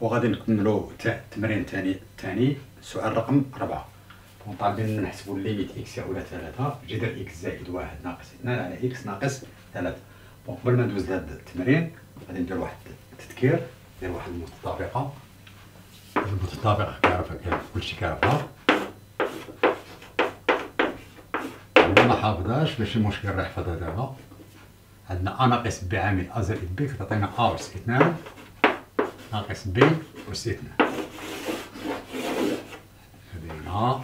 وغادي نكملوا التمرين الثاني سؤال رقم 4. وطالبين نحسبوا الليميت اكس يساوي 3 جذر اكس زائد 1 ناقص 2 على اكس ناقص 3. قبل ما ندوز لهاد التمرين غادي ندير واحد التذكير، ندير واحد المتطابقه. المتطابقه كيعرفها كلشي كيعرفها، اللي ما حافظهاش ماشي مشكل راه يحفظها دابا. عندنا ا ناقص ب عامل ا زائد ب كتعطينا ا أس 2 ناقص ب أس 2. هذه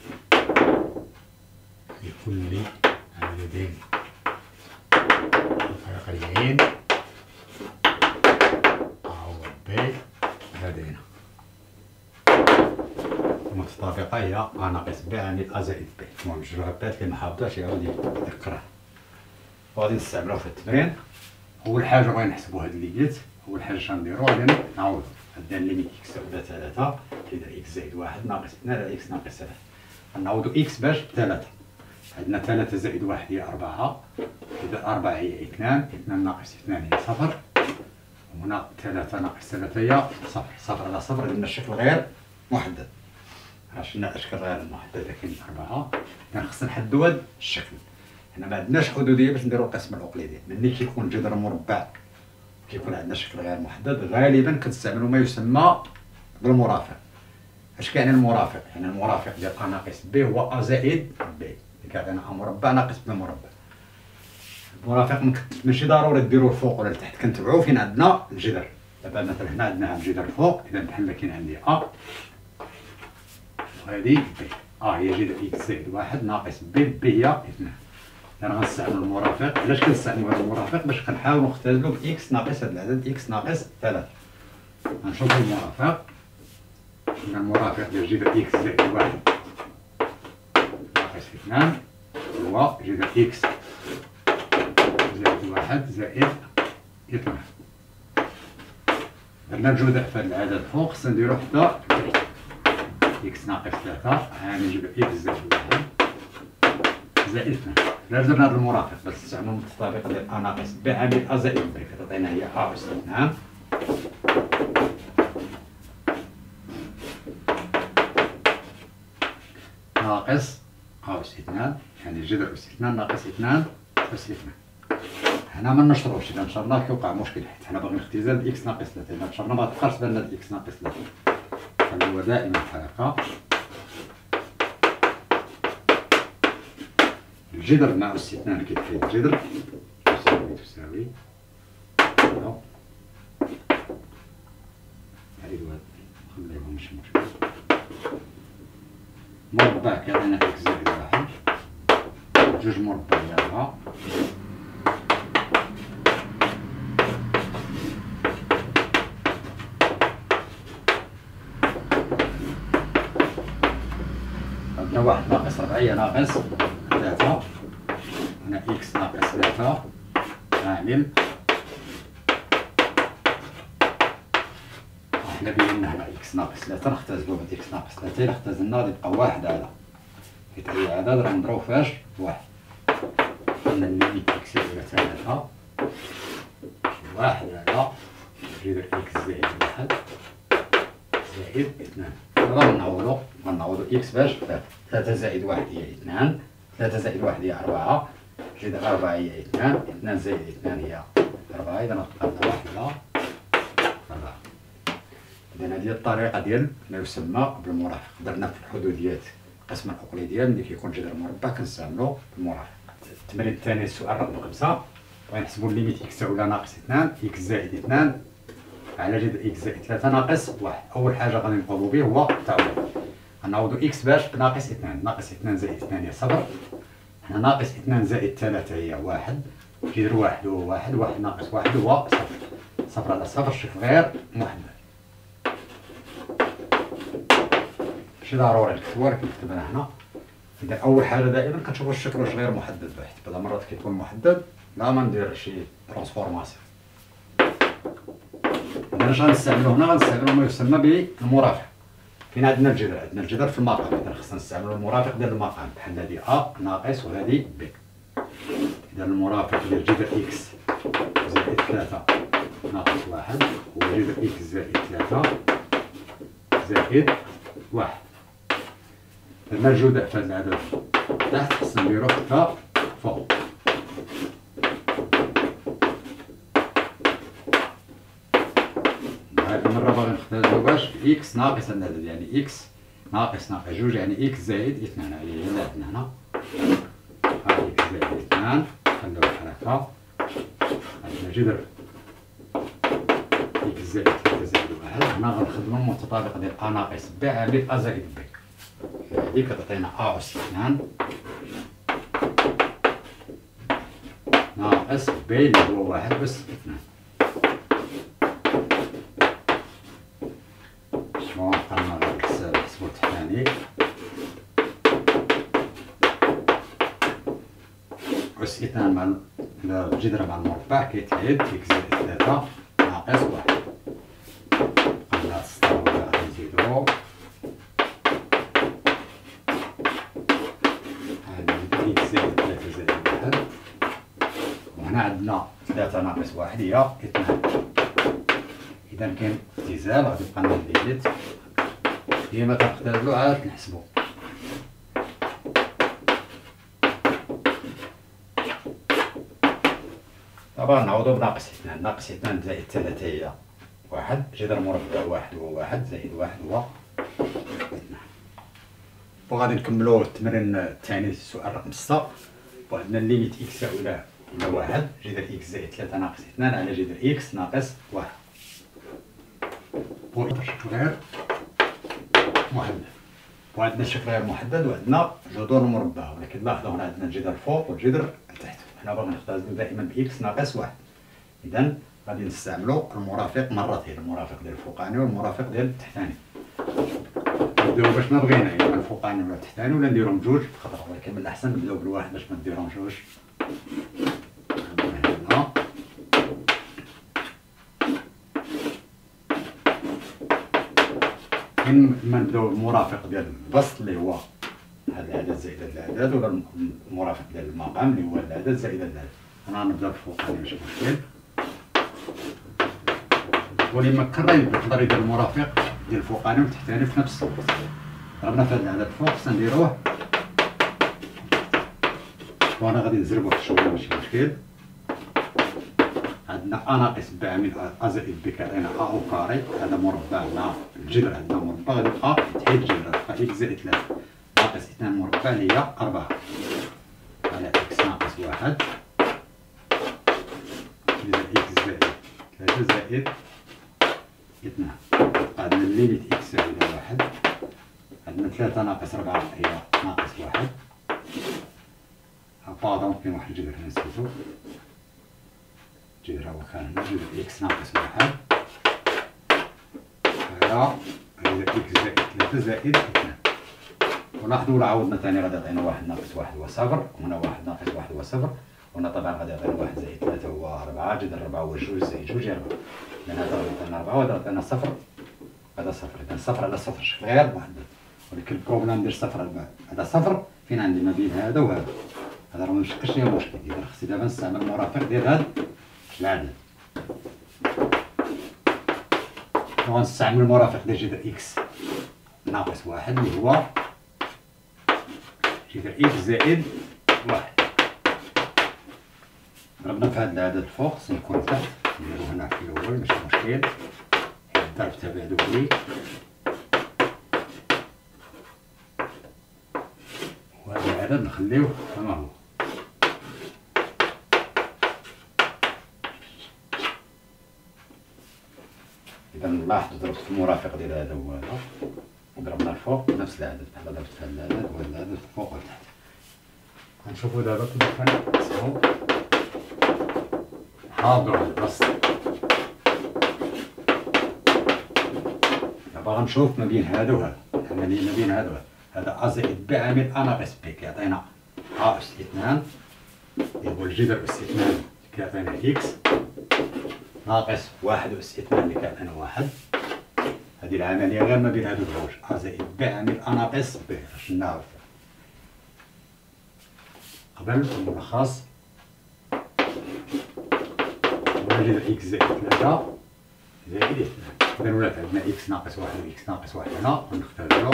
لكل عدد متفرقين هو ب لدينا. المتطابقة هي ا ناقص ب عامل ا زائد ب. المهم جوج غبات اللي ما حافظهاش يعاود يذكرها وغادي نستعملوها في التمرين. أول حاجة بغينا نحسبو هاد الليميت. أول حاجة شغنديرو غادي نعوضو. عندنا الليميت اكس تساوي 3 جذر اكس زائد 1 ناقص 2 على اكس ناقص 3. غنعوضو اكس باش 3. عندنا 3 زائد 1 هي 4 جذر 4 هي 2 ناقص 2 هي 0. وهنا 3 ناقص 3 هي 0. 0 على 0 درنا الشكل غير محدد. شفنا اشكال غير محدده كاين 4. كان خصنا نحددو هاد الشكل. حنا ما عندناش حدوديه باش نديرو القسمه الاقليديه. ملي كيكون جذر مربع كيكون عندنا شكل غير محدد غالبا كنستعملوا ما يسمى بالمرافق. اش كيعني المرافق؟ يعني المرافق ديال ا ناقص ب هو ا زائد ب اللي كيعطينا ا مربع ناقص ب مربع. المرافق ماشي ضروري ديروه الفوق ولا لتحت، كنتبعوا فين عندنا الجذر. دابا مثلا هنا عندنا الجذر الفوق، اذا بحال كاين عندي ا وهذه ب. هي جذر اكس زائد 1 ناقص ب هي 2. انا غنستعمل المرافق. علاش كنستعملوا هذا المرافق؟ باش كنحاولوا نختزلوا باكس ناقص هذا العدد اكس ناقص 3. غنشوفوا المرافق. المرافق ديال جذر اكس زائد 1 ناقص 2 هو جذر اكس زائد 1 زائد 2. درنا الجزء في هذا العدد فوق خصنا نديرو حتى اكس ناقص 3 عامل جذر اكس زائد 1 زائد 2. علاش درنا هذا المرافق؟ باش نستعملو المتطابقه ديال ا ناقص ب عامل ا زائد ب كتعطينا هي ا أس 2 ناقص ا أس 2 يعني جذر أس 2 ناقص 2 أس 2. هنا ما نشروش، اذا نشرناه كيوقع مشكل حيت حنا باغيين اختزال اكس ناقص 3. اذا نشرنا ما تبقاش تبان لنا اكس ناقص 3. فهو دائما بحال هكا الجذر مع أس 2 كيتحيد الجذر تساوي نعيدو هاد نخليهم ماشي مشكل. مربع كيعطينا اكس زائد 1 جوج مربع هي 4 عندنا 1 ناقص 4 هي ناقص 3. هنا اكس ناقص 3 عامل. حنا بينا هنا اكس ناقص 3 نختزلو هاد اكس ناقص 3. الا اختزلنا غادي يبقى 1 على حيت اي عدد راه نضربو فيهاش 1. قلنا الليميت اكس يساوي 3 1 على جذر اكس زائد 1 زائد 2. غنعوضو اكس باش 3 زائد 1 هي 2 3 زائد 1 هي 4 جذر 4 هي 2 2 زائد 2 هي 4. اذا غتبقى 1 على 4. إذا هذه الطريقة ديال ما يسمى بالمرافق. درنا في الحدوديات القسمة الأقليدية ملي كيكون جذر مربع كنستعملو المرافق. التمرين الثاني السؤال رقم 5 غنحسبو الليميت اكس تساوي ناقص 2 اكس زائد 2 على جذر اكس زائد 3 ناقص 1. أول حاجة غادي نقومو به هو التعويض. غنعوضو اكس باش بناقص 2. ناقص 2 زائد 2 هي 0. هنا ناقص 2 زائد 3 هي 1 جذر 1 هو 1 1 ناقص 1 هو 0. 0 على 0 شكل غير محدد. ماشي ضروري نكتبوها ولكن كتبناها هنا. إذا أول حاجة دائما كنشوفو الشكل واش غير محدد حيت بعض المرات كيكون محدد لا ما ندير شي ترانسفورماسيون. إذا اش غنستعملو هنا؟ غنستعملو ما يسمى بالمرافق. فين عندنا الجذر؟ عندنا الجذر في المقام. إذا خصنا نستعملو المرافق ديال المقام بحال هادي ا ناقص وهادي ب. إذا المرافق ديال جذر اكس زائد 3 ناقص 1 هو جذر اكس زائد 3 زائد واحد. درنا الجداء في هاد العدد تحت، خصنا نديرو حتى فوق. هاد المرة باغي نختارو باش إكس ناقص هاد العدد، يعني إكس ناقص جوج، يعني إكس زائد اثنان. هادي هي اللي عندنا هنا، ها إكس زائد اثنان، خليوها بحال هكا. عندنا جذر إكس زائد ثلاثة زائد واحد. هنا غنخدمو المتطابق ديال أ ناقص ب عامل أ زائد ب. هادي كتعطينا أ أس اثنان ناقص ب اللي هو واحد أس اثنان. شنو قلنا نحسبو التحتاني؟ أس اثنان مع الجذر مع المربع كيتعاد إكس زائد ثلاثة ناقص واحد. قلنا هاد السطر غادي نزيدو هادي إكس زائد ثلاثة زائد واحد، وهنا عندنا ثلاثة ناقص واحد هي اثنان. إذا كاين اختزال، غادي يبقى لنا الليميت ديما كنختزلو عاد نحسبو. طبعا نعوضو بناقص اثنان. ناقص اثنان زائد ثلاثة هي واحد، جذر مربع واحد هو واحد، زائد واحد هو اثنان. وغادي نكملو التمرين الثاني السؤال رقم 6. وعندنا الليميت إكس إلى واحد، جذر إكس زائد ثلاثة ناقص اثنان على جذر إكس ناقص واحد. والشكل غير محدد، وعندنا الشكل غير محدد، وعندنا جذور مربعة. ولكن لاحظوا هنا عندنا الجذر الفوق والجذر التحت. حنا باغي نختزلو دائما بإكس ناقص واحد. إذا غادي نستعملو المرافق مرتين، المرافق ديال الفوقاني والمرافق ديال التحتاني. نبداو باش ما بغينا، يعني الفوقاني ولا التحتاني، ولا نديرهم بجوج بخطرة، ولكن من الأحسن نبداو بالواحد باش ما نديرهمش جوج. إما نبداو بالمرافق ديال البسط اللي هو هاد العدد زائد هاد العدد، ولا المرافق ديال المقام اللي هو العدد زائد هاد العدد. أنا نبدا بالفوقاني ماشي مشكل، ولما كرر يقدر يدير المرافق ديال الفوقاني والتحتاني في نفس الوقت. ضربنا في هاد العدد الفوق خصنا نديروه، وأنا غادي نزربو شوية ماشي مشكل. عندنا أ ناقص ب عامل أ زائد ب كيعطينا أ أو كاري. هذا مربع مع الجذر، عندنا مربع غادي يبقى تحيد الجذر، تبقى إكس زائد ثلاثة ناقص اثنان مربع اللي هي أربعة على إكس ناقص واحد، جذر إكس زائد ثلاثة زائد اثنان. عندنا الليميت إكس زائد واحد، عندنا ثلاثة ناقص ربعة هي ناقص واحد. باردون كاين واحد الجذر هنا نسيتو، جذر هو كان هنا، جذر إكس ناقص واحد على جذر إكس زائد ثلاثة زائد اثنان. ولاحظوا ولا عوضنا ثاني غادي يعطينا واحد ناقص واحد هو صفر، وهنا واحد ناقص واحد هو صفر، وهنا طبعا غادي يعطينا واحد زائد ثلاثة هو أربعة، جذر أربعة هو جوج زائد جوج هي أربعة. لأن هذا غادي يعطينا أربعة وهذا يعطينا صفر، هذا صفر. إذا صفر على صفر شكل غير محدد، ولكن كون ندير صفر على هذا صفر فين عندي ما بين هذا وهذا، هذا راه مشكلش ليا مشكل. إذا خصني دابا نستعمل المرافق ديال هاد العدد، وغنستعمل المرافق ديال جذر إكس ناقص واحد اللي هو جذر إكس زائد واحد. ضربنا في هاد العدد الفوق خصنا يكون تحت، نديرو هنا في الأول ماشي مشكل، الضرب تبعو لي، وهذا العدد نخليوه كما هو. إذا نلاحظوا ضربت في المرافق ديال هذا وهذا، وضربنا الفوق نفس العدد، بحال ضربت في هذا العدد وهذا العدد فوق وتحت. غنشوفوا دابا كيف كنقسمو، حاضروا على البسط. دابا غنشوف ما بين هذا وهذا، العملية ما بين هذا وهذا. هذا أ زائد ب عامل أ ناقص ب كيعطينا أ أس اثنان، اللي هو الجذر أس اثنان كيعطينا إكس ناقص واحد أس اثنان اللي كيعطينا واحد. هذه العملية غير ما بين هادو الجوج، أ زائد ب عامل أ ناقص ب. شفناها قبل في الملخص، وجذر إكس زائد ثلاثة زائد اثنان. إذا ولات عندنا إكس ناقص واحد و إكس ناقص واحد هنا ونختارو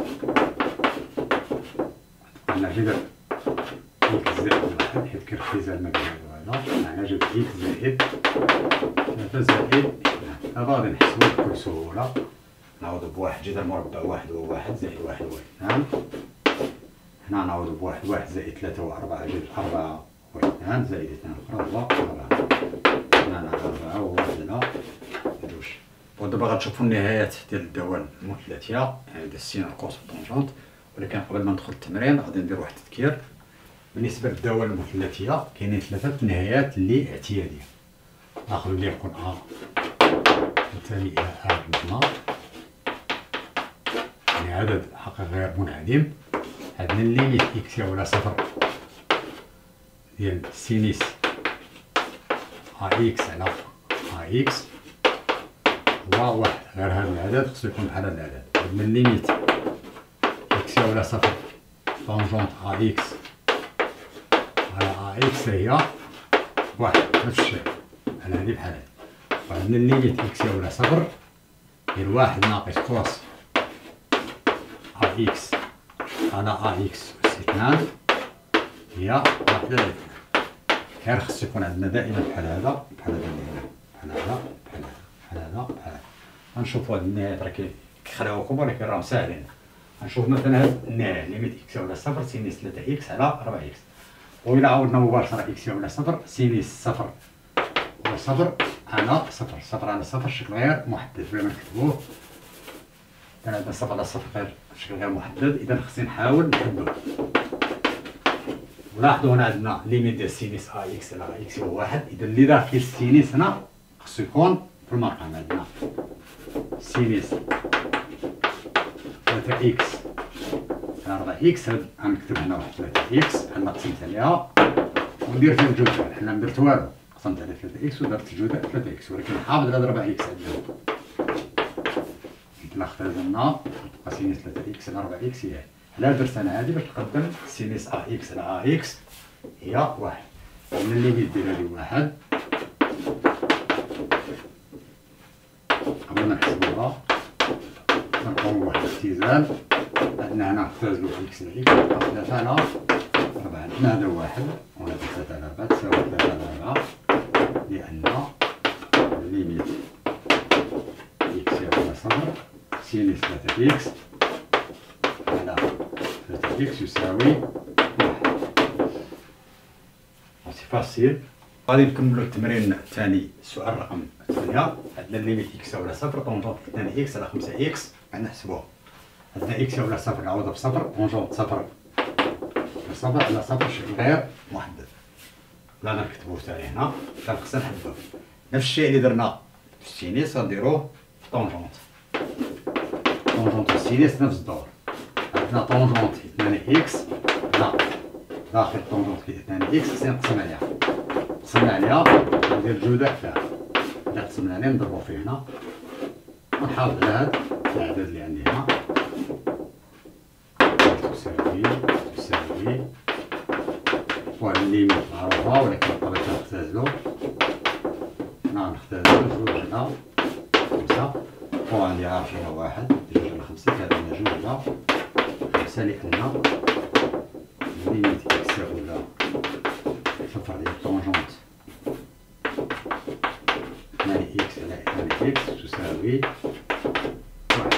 عندنا جذر إكس زائد واحد حيت كاختزال ما بين هذا وهذا، معناها جذر إكس زائد 3 زائد 2. هذا غادي نحسبو بكل سهولة، نعوضو بواحد جذر مربع واحد هو واحد زائد واحد هو اثنان. هنا نعوضو بواحد واحد زائد 3 هو 4 جذر 4 هو 2 زائد 2 أخرى هو 4. هنا نعوض 4 وواحد هنا جوج. ودابا غتشوفو النهايات ديال الدوال المثلثية، يعني السين القوس والطونجونت. ولكن قبل ما ندخل التمرين غادي ندير واحد التذكير. بالنسبة للدوال المثلثية كاينين 3 نهايات اللي اعتيادية. ناخذ اللي يكون أ ينتمي إلى أ مثنى، يعني عدد حقيقي غير منعدم. عندنا الليميت إكس يساوي صفر ديال سينيس أ إكس على أ إكس هو واحد، غير هذا العدد خصو يكون بحال هذا العدد. عندنا الليميت إكس يساوي صفر طونجونت أ إكس على أ إكس هي واحد، نفس الشيء على هادي بحال هادي. وعندنا الليميت إكس يساوي صفر ديال واحد ناقص كوس أ إكس على أ إكس أس 2 هي واحد على 2. غير خصو يكون عندنا دائما بحال هذا بحال هذا اللي هنا، بحال هذا بحال هذا بحال هذا بحال هذا. غنشوفو هاد النهايات راه كيخلعوكم ولكن راهم ساهلين. غنشوف مثلا هاد النهاية ليميت إكس يساوي صفر سينيس 3 إكس على 4 إكس. وإلا عاودنا مباشرة إكس يساوي صفر سينيس صفر هو صفر على صفر. صفر على صفر شكل غير محدد بلا ما نكتبوه. عندنا صفر على صفر غير شكل غير محدد، إذا خصني نحاول نحدو. ولاحظوا هنا عندنا ليميت ديال سينيس أ إكس على أ إكس هو واحد، إذا اللي داخل السينيس هنا خصو يكون في المرقم. عندنا سينيس 3 إكس على 4 إكس، غنكتب هنا واحد 3 إكس بحال قسمت عليها وندير فيها الجزء. حنا ما درت والو، قسمت على 3 إكس ودرت الجزء 3 إكس، ولكن نحافظ على 4 إكس عندنا. إلا اختزلنا تبقى سينيس 3 إكس على 4 إكس هي. على درت أنا هادي باش نقدم سينيس أ إكس على أ إكس هي واحد. عندنا الليميت ديال هادي واحد. قبل ما نحسبوها نلقاو واحد الاختزال. عندنا هنا اختزلو إكس على إكس تبقى 3 على 4. عندنا هذا واحد وهذا 3 على 4 تساوي 3 على 4، لأن الليميت إكس يساوي صفر سينيس 3 إكس على 3 إكس يساوي واحد. سي فاسيل. غادي نكملو التمرين الثاني. السؤال رقم 8. عندنا الليميت إكس يساوي صفر طونجونت 2 إكس على 5 إكس. غنحسبوه. عندنا إكس يساوي صفر نعوضها بصفر، طونجونت صفر صفر على صفر شكل غير محدد. لا نكتبوه ثاني هنا، لا خصنا نحددوه. نفس الشيء اللي درنا في السينيس غنديروه في طونجونت. طونجونت والسينيس نفس الدور. عندنا طونجونت 2 إكس لا داخل طونجونت 2 إكس خصني نقسم عليها. قسمنا عليها ندير جذع فيها. إلا قسمنا عليه نضربو فيه هنا ونحافظ على هاد العدد اللي عندي هنا. تساوي وهاد الليميت معروفة ولكن بطبيعة الحال نختازلو. هنا نختازلو جوج على 5 وعندي عارفين واحد جوج على 5 كتعطينا جوج على 5 لأن الليميت إكس يساوي صفر ديال طونجونت 2 إكس على 2 إكس تساوي واحد.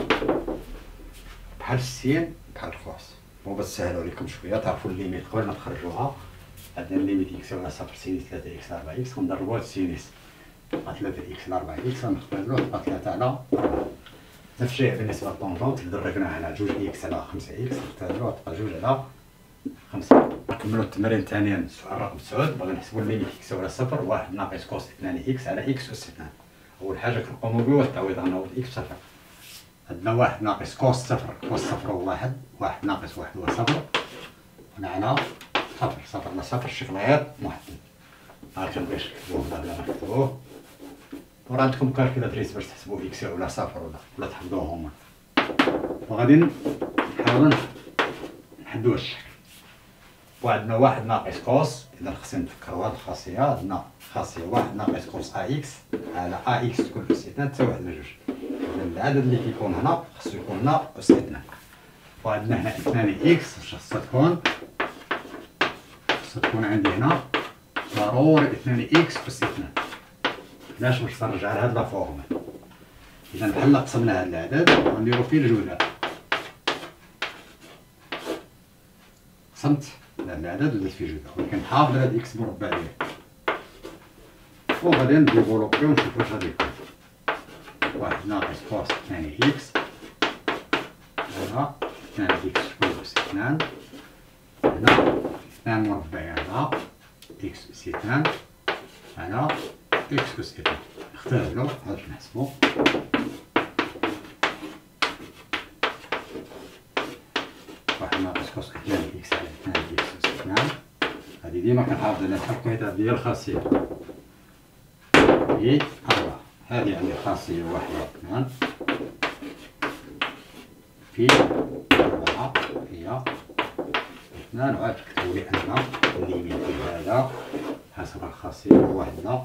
بحال السين بحال القوس. هو باش نسهلو عليكم شويه تعرفوا الليميت قبل ما تخرجوها. عندنا الليميت إكس يساوي صفر سينيس 3 إكس على 4 إكس ونضربوها السينيس تبقى 3 إكس على 4 إكس غنختارلوه تبقى 3 على 4. نفس الشيء بالنسبة للطونجونت اللي درجناها هنا 2 إكس على 5 إكس نختارلوه تبقى 2 على 5. نكملو التمرين ثانيا. السؤال رقم 9 باغي نحسبو الليميت إكس يساوي صفر واحد ناقص كوس 2 إكس على إكس أس 2. أول حاجة كنقومو بها هو التعويض، غنعوض إكس بصفر. عندنا واحد ناقص كوس صفر، كوس صفر هو واحد، واحد ناقص واحد هو صفر، ومعنا صفر. صفر على صفر شكل غير محدد. هاكا باش نكتبوه بلا ما نكتبوه. وراه عندكم كالكيلاتريس باش تحسبوا إكس ولا صفر ولا تحفظوه هما. وغادي نحاولو نحدو هاد الشكل. وعندنا واحد ناقص كوس. إذا خصنا نفكروا هاد الخاصية، عندنا خاصية واحد ناقص كوس إكس على إكس تكون أس اثنان تساوي واحد لجوج. إذا العدد اللي كيكون هنا خصو يكون هنا أس اثنان. وعندنا هنا اثنان إكس واش خصها تكون؟ خصها تكون عندي هنا ضروري اثنان إكس أس اثنان. علاش؟ باش نرجع لهاد لا فورمول. إذا بحال قسمنا هاد العدد ونديرو فيه الجوله. قسمت هاد العدد ودرت فيه جوله، ولكن حافظ هاد إكس مربع ديالي. وغادي نديفولوبي ونشوف واش غادي يكون. واحد ناقص كوس اثنان إكس على اثنان إكس تكون أس اثنان. هنا اثنان مربع على إكس أس اثنان على إكس أس اثنان. نختارلو باش نحسبو. واحد ناقص كوس اثنان إكس على اثنان إكس أس اثنان. هادي ديما كنحافظ على الحقيقة ديال الخاصية هي أربعة. هادي عندي خاصية واحد اثنان في أربعة هي اثنان. وعاد كتبولي أن الليميت ديال هذا حسب الخاصية هو واحد اثنان.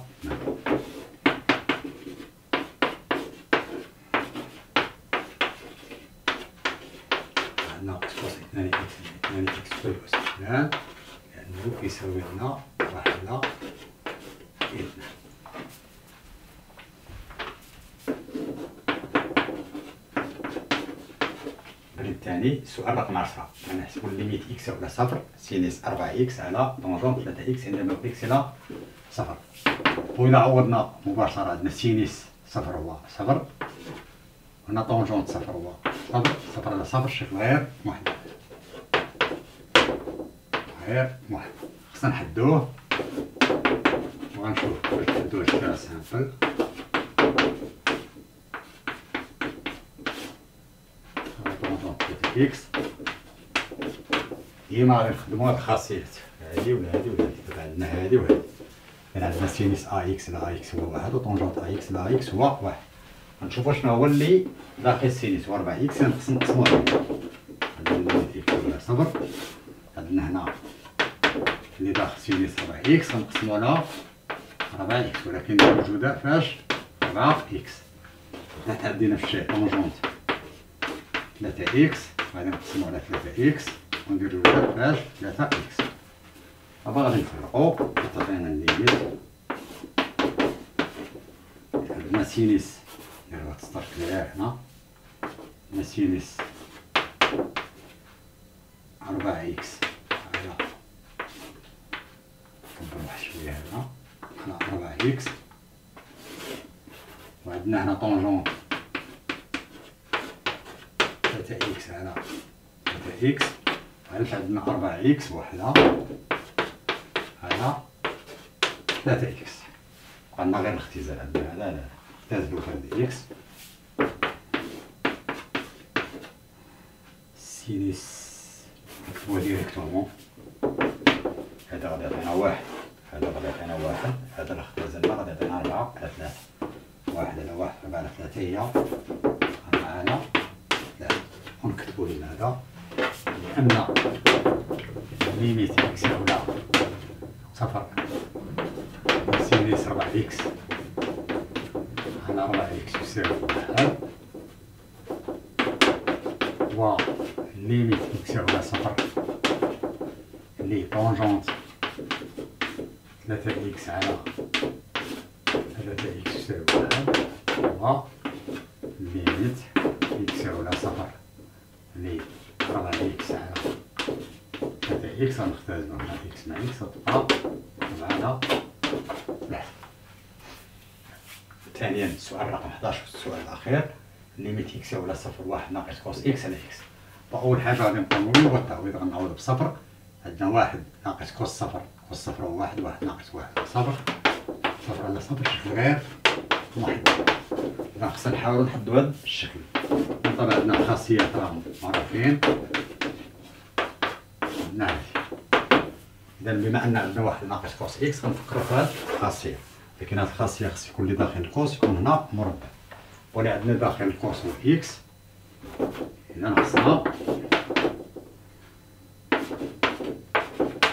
ناقص كوس اثنان إكس اثنان إكس تساوي أس اثنان لأنه كيساوي لنا واحد على اثنان. بالتالي السؤال رقم 10 غنحسبو الليميت إكس على صفر سينيس 4 إكس على طونجون 3 إكس عندما إكس إلى صفر. وإلا عوضنا مباشرة عندنا سينيس صفر هو صفر، هنا طونجون صفر هو صفر. صفر على صفر شكل غير واحد، غير واحد. خصنا نحدوه وغنشوف باش نحدوه شكل سامبل. طونجون 3 إكس ديما غادي نخدمو هاد الخاصيات هادي ولا هادي ولا هادي. دابا عندنا هادي وهادي. كان عندنا سينيس إكس على إكس هو واحد وطونجون إكس على إكس هو واحد. غنشوفو شنو هو اللي داخل السينيس و 4 إكس خصنا نقسموه على عندنا إكس ولا صفر. عندنا هنا اللي داخل سينيس 4 إكس غنقسمو على 4 إكس، ولكن موجودة فاش 4 إكس. حنا عندنا في الشيء طونجونت 3 إكس غادي نقسمو على 3 إكس ونديرو جوج فاش 3 إكس. دابا غادي نفرقو تعطينا الليميت. عندنا سينيس نديرو هاد السطر كلير هنا. عندنا سينيس 4 إكس على كبر واحد شوية هنا على 4 إكس. وعندنا هنا طونجون 3 إكس على 3 إكس. علاش عندنا 4 إكس وحدة على 3 إكس. عندنا غير الاختزال عندنا لا نختزلو في هاد إكس. سينيس نكتبوه ديريكتومون. هذا غادي يعطينا واحد، هذا غادي يعطينا واحد، هذا اللي اختزلنا غادي يعطينا 4 على 3. واحد على واحد 4 على 3 هي 4 على 3. ونكتبو لنا هذا لأن ليميت إكس أولى صفر سينيس 4 إكس على 4 إكس يساوي واحد، و ليميت إكس أولى صفر اللي طونجونت 3 إكس على 3 إكس يساوي واحد، و ليميت إكس أولى صفر اللي 4 إكس على 3 إكس غنختازلو هنا إكس مع إكس تبقى 4 على 3. ثانيا السؤال رقم 11 السؤال الأخير ليميت إكس أولى صفر واحد ناقص كوس إكس على إكس. فأول حاجة غادي نقولو هو التعويض، غنعوض بصفر. عندنا واحد ناقص كوس صفر، كوس صفر هو واحد، واحد ناقص واحد صفر، صفر على صفر شكل غير واحد. إذا خصنا نحاولو نحدو هاد الشكل. طبعا عندنا الخاصيات راهم معروفين، عندنا هادي. إذا بما أن عندنا واحد ناقص كوس إكس غنفكرو في هاد الخاصية، لكن هاد الخاصية خص يكون اللي داخل القوس يكون هنا مربع، واللي عندنا داخل القوس هو إكس. إذا خصنا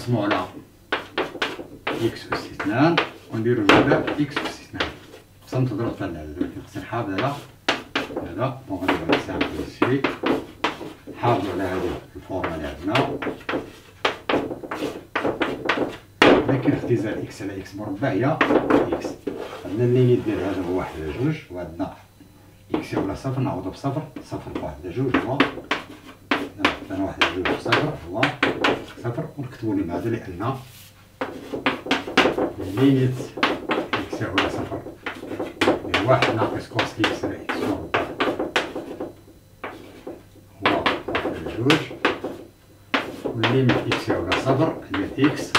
نقسمو على إكس أس 2 ونديرو زادا إكس أس 2. قسمت وضربت على هذا، دابا خصني نحافظ على هذا وغنديرو هاد السهم هادشي، نحافظو على هادي الفورمة اللي عندنا. لكن اختزال إكس على إكس مربع هي إكس. عندنا الليميت ديال هذا هو 1 على 2 وعندنا إكس يساوي صفر، نعوضو بصفر، صفر ب 1 على 2 هو مثلا 1 على 2 بصفر هو صفر، ونكتبو لماذا؟ لأن الليميت إكس يساوي صفر هي 1 ناقص كوس إكس على إكس مربع هو 1 على 2، والليميت إكس يساوي صفر هي إكس